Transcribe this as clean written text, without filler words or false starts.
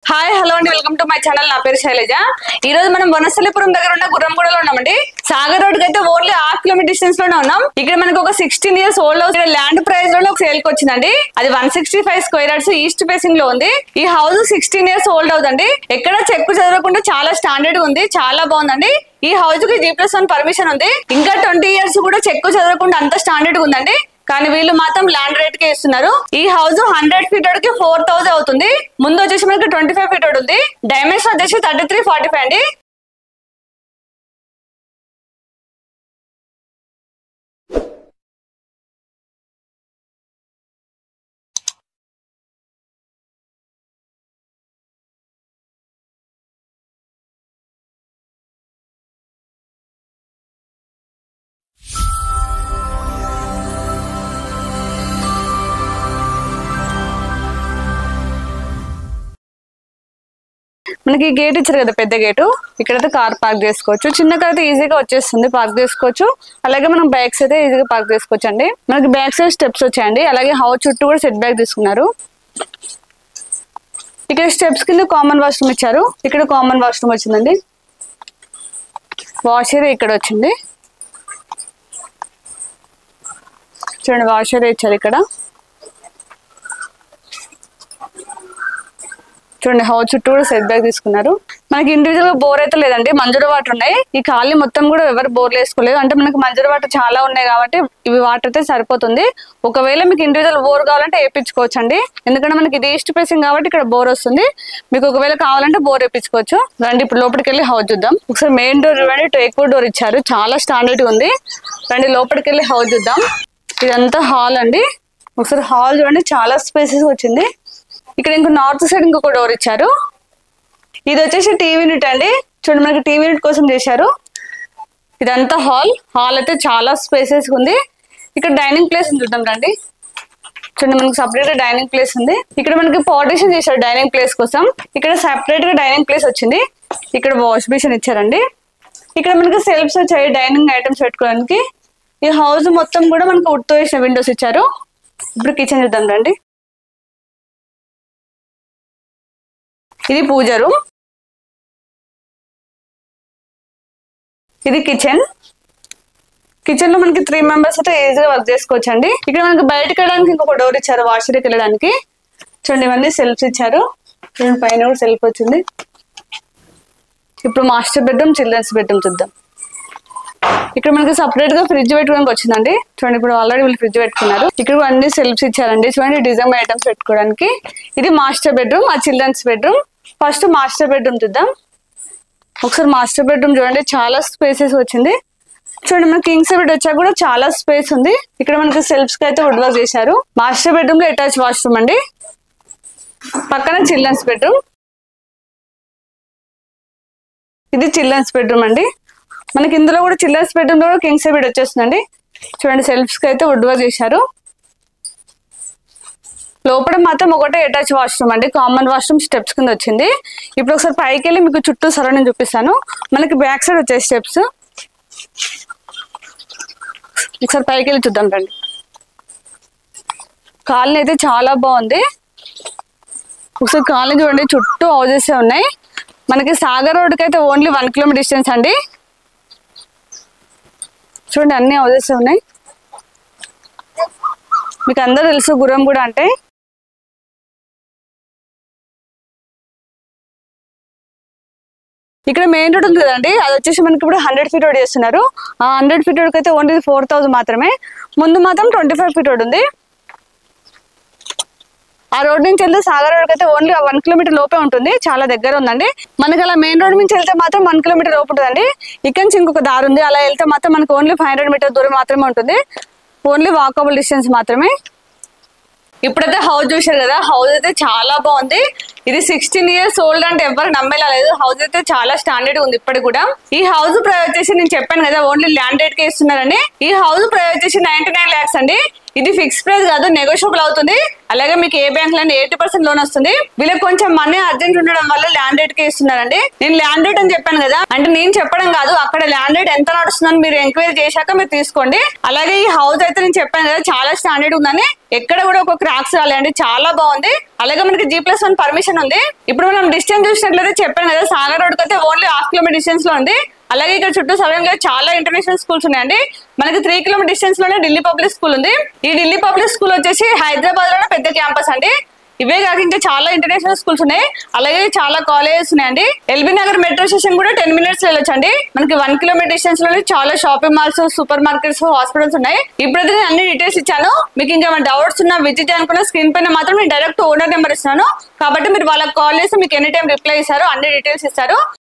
Hi hello అండి, welcome to my channel. నా పేరు శైలజ. ఈ రోజు మనం వనస్థలిపురం దగ్గర ఉన్న గుర్రంగూడలో ఉన్నామండి. సాగర్ రోడ్ కి అయితే ఓన్లీ 1/2 కిలోమీటర్ డిస్టెన్స్ లోనే ఉన్నాం. ఇక్కడ మనకు ఒక 16 years old house land price లో సేల్ కి వచ్చిందండి. అది 165 స్క్వేర్ యార్డ్స్ ఈస్ట్ ఫేసింగ్ లో ఉంది. ఈ హౌస్ 16 years ఓల్డ్ హౌస్ అండి. ఎక్కడ చెక్కు చదవకుండా చాలా స్టాండర్డ్ ఉంది, చాలా బాగుందండి. ఈ హౌస్ కి G+1 పర్మిషన్ ఉంది. ఇంకా 20 years కూడా చెక్కు చదవకుండా అంత స్టాండర్డ్ ఉందండి. కానీ వీళ్ళు మాత్రం ల్యాండ్ రేట్ కి ఇస్తున్నారు. ఈ హౌస్ 100 feet రోడ్ కి 4,000 అవుతుంది. ముందు వచ్చేసి మనకి 25 feet రోడ్ ఉంది. డైమెన్షన్ వచ్చేసి 33-45 అండి. మనకి గేట్ ఇచ్చారు కదా, పెద్ద గేటు. ఇక్కడైతే కార్ పార్క్ చేసుకోవచ్చు. చిన్న కార్ అయితే ఈజీగా వచ్చేస్తుంది, పార్క్ చేసుకోవచ్చు. అలాగే మనం బైక్స్ అయితే ఈజీగా పార్క్ చేసుకోవచ్చు అండి. మనకి బ్యాక్ సైడ్ స్టెప్స్ వచ్చాయండి. అలాగే హౌస్ చుట్టూ కూడా సెట్ బ్యాక్ తీసుకున్నారు. ఇక్కడ స్టెప్స్ కింద కామన్ వాష్రూమ్ ఇచ్చారు. ఇక్కడ కామన్ వాష్రూమ్ వచ్చిందండి. వాష్ ఏరియా ఇక్కడ వచ్చింది. చూడండి, వాష్ ఏరియా ఇచ్చారు ఇక్కడ. చూడండి, హౌస్ చుట్టూ కూడా సెట్ బ్యాక్ తీసుకున్నారు. మనకి ఇండివిజువల్ గా బోర్ అయితే లేదండి, మంజూరు వాటర్ ఉన్నాయి. ఈ కాలనీ మొత్తం కూడా ఎవరు బోర్లు వేసుకోలేదు. అంటే మనకి మంజూరు వాటర్ చాలా ఉన్నాయి కాబట్టి ఇవి వాటర్ అయితే సరిపోతుంది. ఒకవేళ మీకు ఇండివిజువల్ బోర్ కావాలంటే వేయించుకోవచ్చు అండి. ఎందుకంటే మనకి ఇది ఈస్ట్ ఫేసింగ్ కాబట్టి ఇక్కడ బోర్ వస్తుంది. మీకు ఒకవేళ కావాలంటే బోర్ వేయించుకోవచ్చు. రండి ఇప్పుడు లోపలికి వెళ్ళి హౌస్ చూద్దాం. ఒకసారి మెయిన్ డోర్ ఇవ్వండి, టేక్వుడ్ డోర్ ఇచ్చారు, చాలా స్టాండర్డ్ గా ఉంది. రండి లోపలికి వెళ్ళి హౌస్ చూద్దాం. ఇదంతా హాల్ అండి. ఒకసారి హాల్ చూడండి, చాలా స్పేసెస్ వచ్చింది. ఇక్కడ ఇంకో నార్త్ సైడ్ ఇంకొక డోర్ ఇచ్చారు. ఇది వచ్చేసి టీవీ యూనిట్ అండి. చూడండి, మనకి టీవీ యూనిట్ కోసం చేశారు. ఇదంతా హాల్. హాల్ అయితే చాలా స్పేసెస్ ఉంది. ఇక్కడ డైనింగ్ ప్లేస్ చూద్దాం రండి. చూడండి, మనకి సపరేట్ డైనింగ్ ప్లేస్ ఉంది. ఇక్కడ మనకి పార్టిషన్ చేశారు డైనింగ్ ప్లేస్ కోసం. ఇక్కడ సెపరేట్ గా డైనింగ్ ప్లేస్ వచ్చింది. ఇక్కడ వాష్ బేసిన్ ఇచ్చారండి. ఇక్కడ మనకి సెల్ఫ్స్ వచ్చాయి డైనింగ్ ఐటమ్స్ పెట్టుకోవడానికి. ఈ హౌస్ మొత్తం కూడా మనకి వుడ్ తో వేసిన విండోస్ ఇచ్చారు. ఇప్పుడు కిచెన్ చూద్దాం రండి. ఇది పూజ రూమ్, ఇది కిచెన్. కిచెన్ లో మనకి 3 members అయితే ఈజీగా వర్క్ చేసుకోవచ్చు అండి. ఇక్కడ మనకి బయటకు వెళ్ళడానికి ఇంకొక డోర్ ఇచ్చారు, వాష్రూమ్కి వెళ్ళడానికి. చూడండి, ఇవన్నీ సెల్ఫ్స్ ఇచ్చారు. చూడండి, పైన కూడా సెల్ఫ్ వచ్చింది. ఇప్పుడు మాస్టర్ బెడ్రూమ్, చిల్డ్రన్స్ బెడ్రూమ్ చూద్దాం. ఇక్కడ మనకి సపరేట్ గా ఫ్రిడ్జ్ పెట్టుకోవడానికి వచ్చిందండి. చూడండి, ఇప్పుడు ఆల్రెడీ వీళ్ళు ఫ్రిడ్జ్ పెట్టుకున్నారు. ఇక్కడ అన్ని సెల్ఫ్స్ ఇచ్చారండి. చూడండి, డిజైన్ ఐటమ్స్ పెట్టుకోవడానికి. ఇది మాస్టర్ బెడ్రూమ్, ఆ children's bedroom. First master bedroom చూద్దాం. ఒకసారి మాస్టర్ బెడ్రూమ్ చూడండి, చాలా స్పేసెస్ వచ్చింది. చూడండి, మన కింగ్స్ బెడ్ వచ్చాక కూడా చాలా స్పేస్ ఉంది. ఇక్కడ మనకి సెల్ఫ్స్ కి అయితే వుడ్ వర్క్ చేశారు. మాస్టర్ బెడ్రూమ్ లో అటాచ్ వాష్రూమ్ అండి. పక్కన చిల్డ్రన్స్ బెడ్రూమ్. ఇది చిల్డ్రన్స్ బెడ్రూమ్ అండి. మనకి ఇందులో కూడా చిల్డ్రన్స్ బెడ్రూమ్ లో కూడా కింగ్స్ బెడ్ వచ్చేస్తుందండి. చూడండి, సెల్ఫ్స్ కి అయితే వుడ్ వర్క్ చేశారు. లోపల మాత్రం ఒకటే అటాచ్ వాష్రూమ్ అండి. కామన్ వాష్రూమ్ స్టెప్స్ కింద వచ్చింది. ఇప్పుడు ఒకసారి పైకి వెళ్ళి మీకు చుట్టూ సరౌండింగ్ చూపిస్తాను. మనకి బ్యాక్ సైడ్ వచ్చే స్టెప్స్. ఒకసారి పైకి వెళ్ళి చూద్దాం రండి. కాలనీ అయితే చాలా బాగుంది. ఒకసారి కాలనీ చూడండి, చుట్టూ హౌజెస్ ఉన్నాయి. మనకి సాగర్ రోడ్కి అయితే ఓన్లీ 1 kilometer డిస్టెన్స్ అండి. చూడండి, అన్ని హౌజెస్ ఉన్నాయి. మీకు అందరూ తెలుసు గుర్రంగూడ అంటే. ఇక్కడ మెయిన్ రోడ్ ఉంది కదండి, అది వచ్చేసి మనకి ఇప్పుడు 100 feet రోడ్ చేస్తున్నారు. ఆ 100 feet రోడ్కి అయితే ఓన్లీ 4,000 మాత్రమే. ముందు మాత్రం 25 feet రోడ్ ఉంది. ఆ రోడ్ నుంచి వెళ్తే సాగర్ రోడ్కి అయితే ఓన్లీ 1 kilometer లోపే ఉంటుంది, చాలా దగ్గర ఉందండి. మనకి అలా మెయిన్ రోడ్ నుంచి వెళ్తే మాత్రం 1 kilometer లోపు ఉంటుందండి. ఇక్కడ నుంచి ఇంకొక దారి ఉంది, అలా వెళ్తే మాత్రం మనకి ఓన్లీ 500 meters దూరం మాత్రమే ఉంటుంది. ఓన్లీ వాకబుల్ డిస్టెన్స్ మాత్రమే. ఇప్పుడైతే హౌస్ చూసారు కదా, హౌస్ అయితే చాలా బాగుంది. ఇది 16 years ఓల్డ్ అంటే ఎవరు నమ్మేలా లేదు. హౌస్ అయితే చాలా స్టాండర్డ్ ఉంది ఇప్పటికి కూడా. ఈ హౌస్ ప్రైస్ వచ్చేసి నేను చెప్పాను కదా, ఓన్లీ ల్యాండ్ రేట్ కే ఇస్తున్నారని. ఈ హౌస్ ప్రైస్ వచ్చేసి 99 lakhs అండి. ఇది ఫిక్స్ ప్రైస్ కాదు, నెగోషియబుల్ అవుతుంది. అలాగే మీకు ఏ బ్యాంక్ లో 80% లోన్ వస్తుంది. వీళ్ళకి కొంచెం మనీ అర్జెంట్ ఉండడం వల్ల ల్యాండ్ రేట్ కి ఇస్తున్నారండి. నేను ల్యాండ్ రేట్ అని చెప్పాను కదా, అంటే నేను చెప్పడం కాదు, అక్కడ ల్యాండ్ రేట్ ఎంత నడుస్తుందని మీరు ఎంక్వైరీ చేశాక మీరు తీసుకోండి. అలాగే ఈ హౌస్ అయితే నేను చెప్పాను కదా చాలా స్టాండర్డ్ ఉందని, ఎక్కడ కూడా ఒక క్రాక్స్ రాలేండి, చాలా బాగుంది. అలాగే మనకి G+1 పర్మిషన్ ఉంది. ఇప్పుడు మనం డిస్టెన్స్ చూసినట్లయితే చెప్పాను కదా, సాగర్ రోడ్ కి అయితే ఓన్లీ 1/2 కిలోమీటర్ డిస్టెన్స్ లో ఉంది. అలాగే ఇక్కడ చుట్టూ సరౌండింగ్ గా చాలా ఇంటర్నేషనల్ స్కూల్స్ ఉన్నాయండి. మనకి 3 కిలోమీటర్ డిస్టెన్స్ లోనే ఢిల్లీ పబ్లిక్ స్కూల్ ఉంది. ఈ ఢిల్లీ పబ్లిక్ స్కూల్ వచ్చేసి హైదరాబాద్ లోనే పెద్ద క్యాంపస్ అండి. ఇవే కాక ఇంకా చాలా ఇంటర్నేషనల్ స్కూల్స్ ఉన్నాయి. అలాగే చాలా కాలేజెస్ ఉన్నాయండి. ఎల్బీ నగర్ మెట్రో స్టేషన్ కూడా 10 minutes వెళ్ళొచ్చండి. మనకి 1 కిలోమీటర్ డిస్టెన్స్ లోనే చాలా shopping malls, super markets, hospitals ఉన్నాయి. ఇప్పుడైతే నేను అన్ని డీటెయిల్స్ ఇచ్చాను. మీకు ఇంకా డౌట్స్ ఉన్నా విజిట్ అనుకున్న స్క్రీన్ పైన మాత్రం నేను డైరెక్ట్ ఓనర్ నెంబర్ ఇస్తున్నాను. కాబట్టి మీరు వాళ్ళకి కాల్ చేసి మీకు ఎనీ టైం రిప్లై ఇస్తారు, అన్ని డీటెయిల్స్ ఇస్తారు.